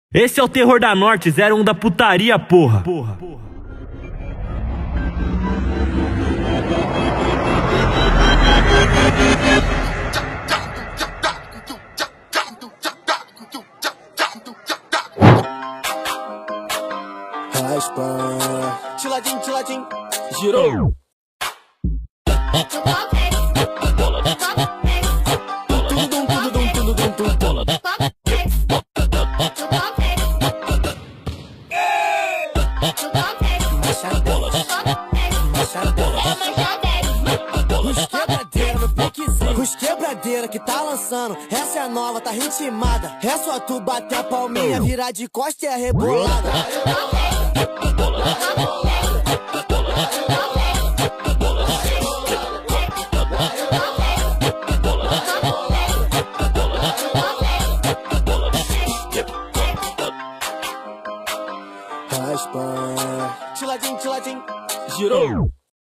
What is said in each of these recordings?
Esse é o Terror da Norte, 01 da putaria, porra. Raspa, tiladinho, girou. Os quebradeira que tá lançando, essa é a nova, tá ritmada. É só tu bater a palminha, virar de costa e é rebolada. Raspa, tiladinho, girou.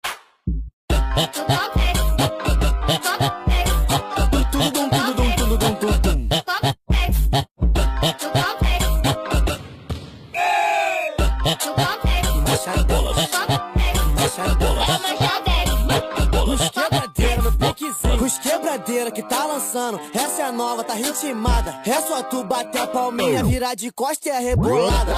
Os quebradeira que tá lançando, essa é a nova, tá ritmada. É só tu bater a palminha, virar de costa e é rebolada.